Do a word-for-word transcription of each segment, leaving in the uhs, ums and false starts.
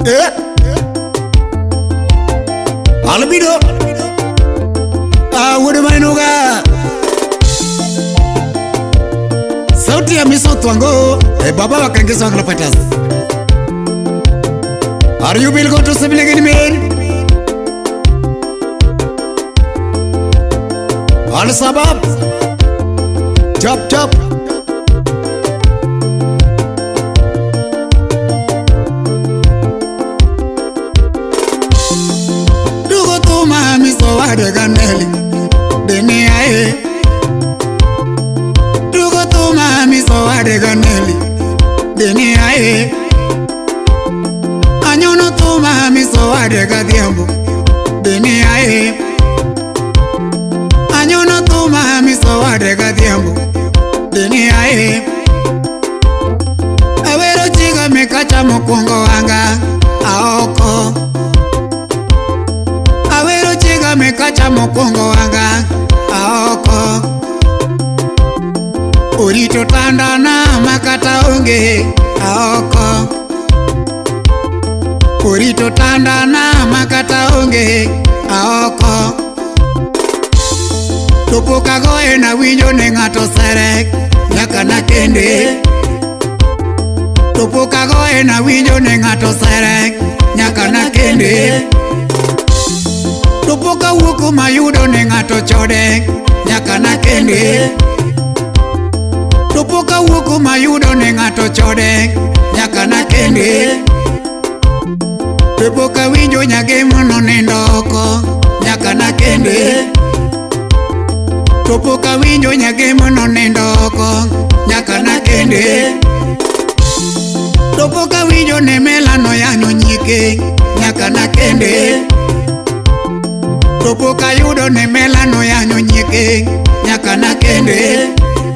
Eh Albido Ah wudu mainuga Sauti ya miso tuango Eh baba wakangizo wangla patas Are you will go to Sibiligin men? Al sabab Chop chop Dugo tu mami so wade ganeli Deni ae Dugo tu mami so wade ganeli Deni ae Anyono tu mami so wade gadiambo Deni ae Anyono tu mami so wade gadiambo Deni ae Awero chiga mekacha mokongo wanga Aoko Awero chiga mekacha mokongo wanga Aoko Urito tanda na makata unge Aoko Urito tanda na makata unge Aoko Tupo kagoe na winyo ne ngato serek Nyaka na kende Tupo kagoe na winyo ne ngato serek Nyaka na kende Tupo ka wuku mayudo ne ngato chode Nyaka na kende Tupo ka wuku mayudo ne ngato chode Nyaka na kende Tupo ka winyo nyage mono nendoko Nyaka na kende Tupo ka winyo nyage mono nendoko Nyaka na kende Tupo ka winyo ne melano yanyo nyike Nyaka na kende Tupo ka yudo ne melano yanyo nyike Nyaka na kende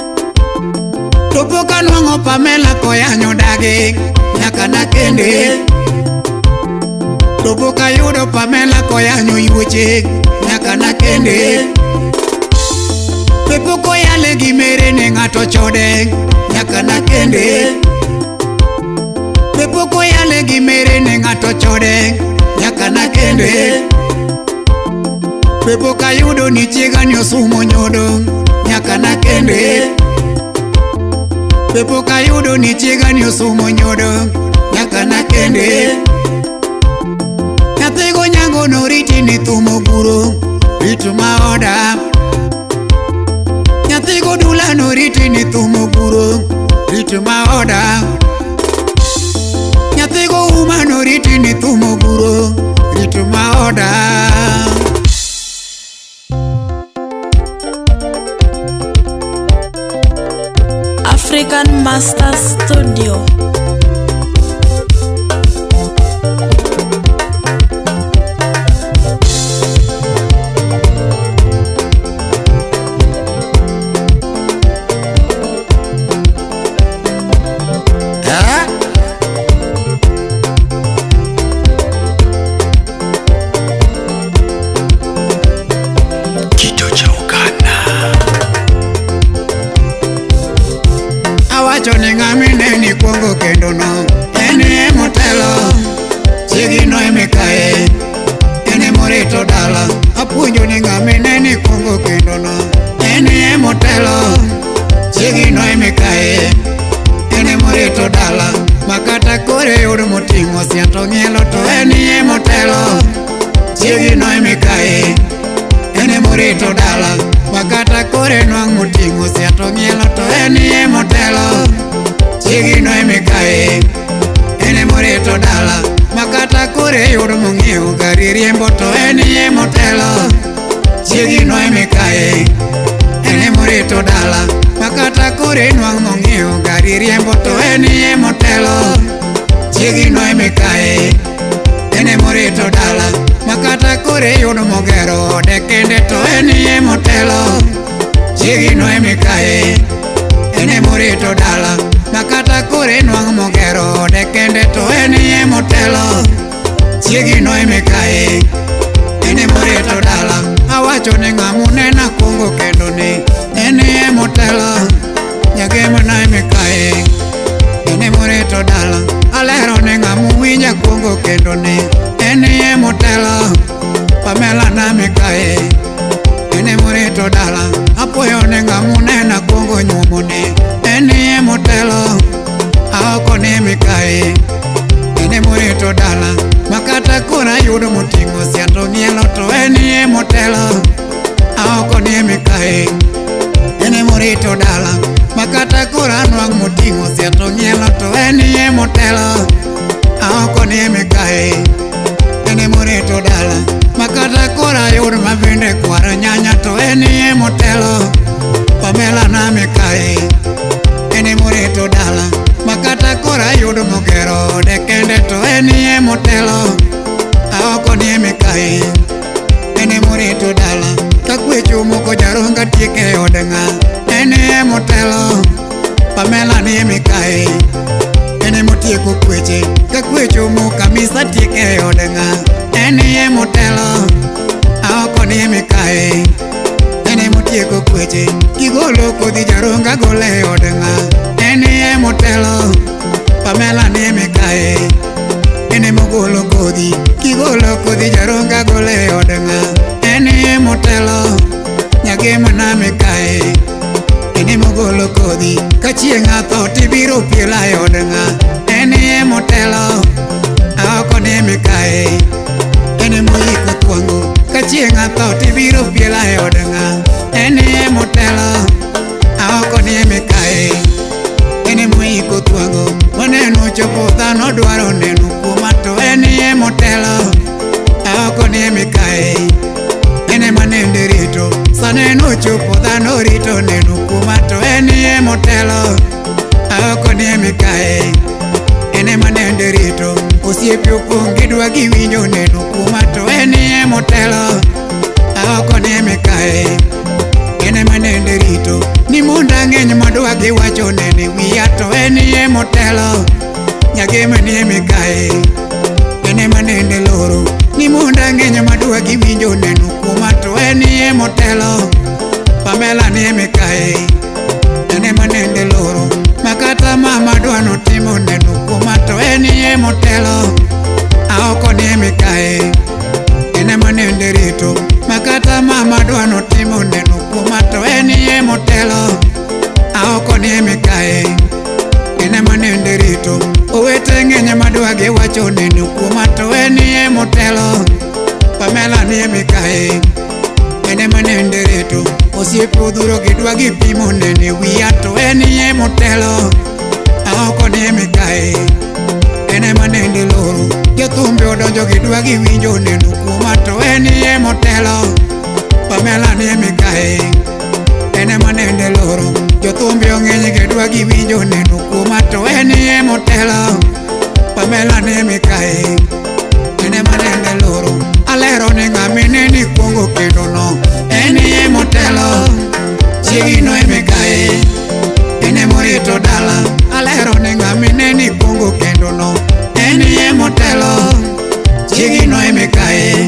Tupo ka nuango Pamela ko yanyo dage Nyaka na kende Tupo ka yudo Pamela ko yanyo yuche Nyaka na kende Pepo ko yale gimere ne ngato chode Nyaka na kende Pepo ko yale gimere ne ngato chode Nyaka na kende Pepo ka yudo ni chiga ni osumo nyodo Nyaka na kende Pepo ka yudo ni chiga ni osumo nyodo Nyaka na kende Nyathigo nyango no riti ni thumo guro Ritu maoda Nyathigo dula no riti ni thumo guro Ritu maoda Nyathigo uma no riti ni thumo guro Ritu maoda African Master Studio. Chone ngamine ni kuongo kendo no Eni e motelo Chigi no e mikae Eni morito dala Apunjo ni ngamine ni kuongo kendo no Eni e motelo Chigi no e mikae Eni morito dala Makata kore yudu motingo siato ngielo to Eni e motelo Chigi no e mikae Eni morito dala Makata kore nuang motingo siato ngielo to Eni e motelo Chigi no e mikae Eni morito dala Makata kore yudo mong'iewo gari riembo to eni e motelo Chigi no e mikae Eni morito dala Makata kore nuang' mong'iewo gari riembo to eni e motelo Chigi no e mikae Eni morito dala Makata kore yudo mogero ode kende to eni e motelo Chigi no e mikae Eni morito dala Makata kore nuang' mogero ode kende to eni e motelo Chigi no e mikae Eni morito dala Awacho ni ng'amu nena kuongo kendo ni Eni e motelo Nyagemo na e mikae Eni morito dala Alero ni ng'amu winja kuongo kendo tieko kweche ka kwecho mu kamisa tieke odenga enie motelo aoko ni mikae ene motieko kweche kigolo kodhi jaronga gole odenga enie motelo Pamela ni mikae ene mogolo kodhi kigolo kodhi jaronga gole odenga enie motelo nyagema na mikae ene mogolo kodhi kachienga tho tibiro piela odenga enie motelo aoko ni mikae ene moiko twango kachienga tho tibiro piela odenga enie motelo aoko ni mikae ene moiko twango waneno chopo dhano dwaro neno kuoma to enie motelo aoko ni mikae ene manende rito saneno chopo dhano rito neno kuoma to enie motelo aoko ni mikae ene manende rito osiepe opong gidwa giwinjo neno kuoma to enie motelo aoko ni mikae ene manende rito ni monda ng'eny madwa giwacho nene wiya to enie motelo nyagema ni mikae ene manende loro ni monda ng'eny madwa giwinjo neno kuoma to enie motelo Pamela ni mikae ene manende loro makata mama dwa notimo neno kuoma to enie motelo aoko ni mikae ene manende rito makata mama dwa notimo neno kuoma to enie motelo aoko ni mikae ene manende rito owete ng'eny madwa giwacho neno kuoma to enie motelo Pamela ni mikae ene manende rito osiepe odhuro gidwa gipimo nene wiya to enie motelo aoko ni mikae ene manende loro jothumbe odonjo gidwa giwinjo neno kuoma to enie motelo Pamela ni mikae ene manende loro jothumbe ong'eny gidwa giwinjo neno kuoma to enie motelo Pamela ni mikae ene manende loro alero ni ng'amine ni kuongo kendo no enie motelo chiegino e mikae ene morito dala alero ni ng'amine ni kuongo kendo no enie motelo chiegino e mikae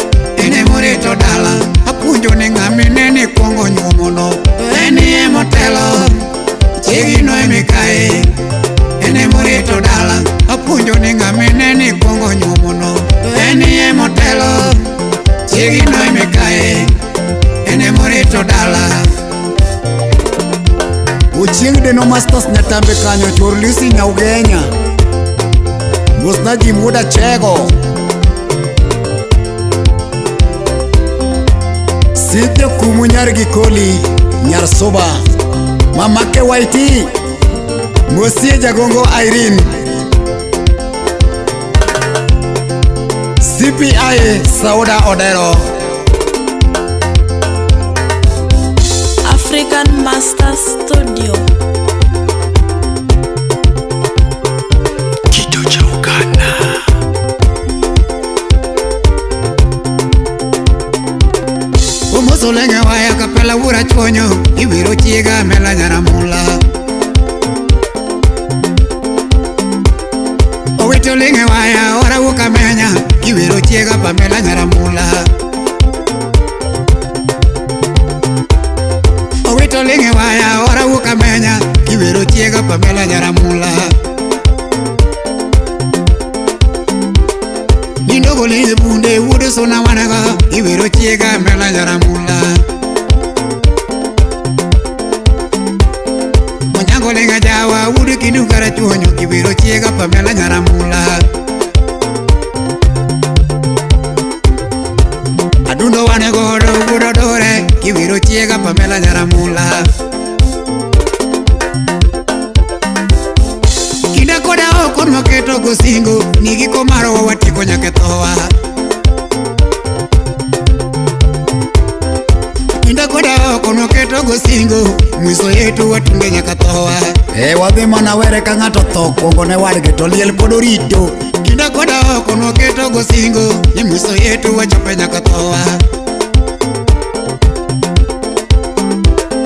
ene morito dala apuonjo ni ng'amine ni kuongo nyuomo no enie motelo chiegino e mikae ene morito dala apuonjo ni ng'amine ni kuongo nyuomo no enie motelo chiegino e mikae ene morito dala Uchieng Deno Masters nyatambe kanyo chor Lucy Nyaugenya Musna Jimuda Chego Sityo kumu nyar gikoli nyar soba Mamake Waiti Mosie Jagongo Irene C P I Sauda Odero African Masters Studio. Kitu cha Uganda. Umusolenge waya kapela wura chonyo ibiro chiega mela nyaramula Owitolinge waya ora ukamenya ibiro chiega Pamela nyaramula Owitolinge waya ora ukamenya ibiro chiega Pamela nyaramula Nindogo linge bunde wude sona wanaga ibiro chiega Pamela nyaramula Monyango linga jawa wude kinu kara chonyo ibiro chiega Pamela nyaramula Adundo wane godo wudo dore ibiro chiega Pamela nyaramula Kina koda oko nwaketo gosingo nigi komaro wa watiko nyaketowa Kinda koda oko nwaketo gosingo mwiso yetu watunge nyakatowa E wadhi mana were ka ng'ato tho kuongo ne wadgi to liel pod orito Kinda koda oko nwaketo gosingo ni mwiso yetu wachope nyakatowa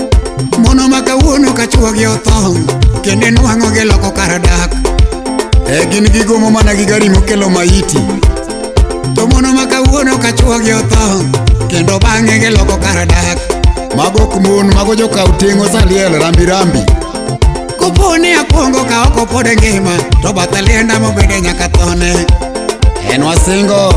Mono makawuono kachuo gi othong kende nwang'o gi loko kar dak E gin gigomo mana gi gari mokelo maiti. To mono makawuono kachuo gi otho, kendo bang'e giloko kar dak. Mago kumon, mago jokaw tengo Saliel rambi rambi. Koponi akwongo ka oko pod ngima, to bathe lienda mobede nyaka thone. En wasingo.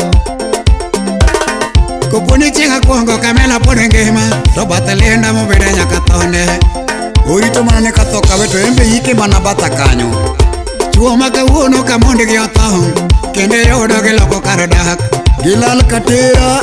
Koponi chieng' akwongo kamela pod ngima, to bathe lienda mobede nyaka thone. Orito mana ne katho kawe to embe yike mana batha kanyo. Chuo makawuono ka mondgi otho, kendo yudo giloko kar dak. Gilal katera.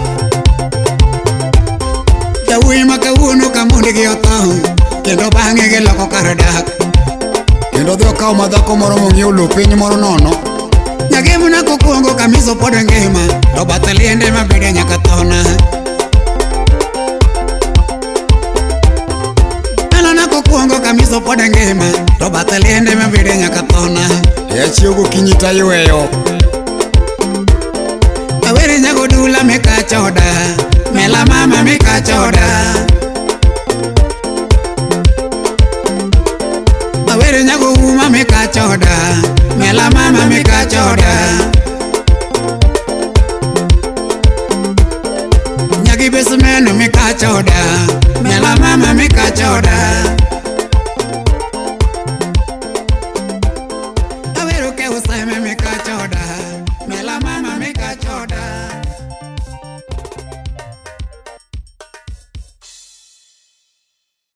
Jawuoyi makawuono ka mondgi otho, kendo bang'e giloko kar dak. Kendo dhi okaw madhako moro mong'iew lo piny moro nono. Nyagemna kokwongo kamiso pod ngima, to bathe liende mabede nyaka thona. Alana kokwongo kamiso pod ngima, to bathe liende mabede nyaka thona. E achiew gokinyi tayweyo. Awere nyago dula meka choda, mela mama meka choda. Awere nyago uma meka choda, mela mama meka choda. Nyagi besmeno meka choda, mela mama meka choda.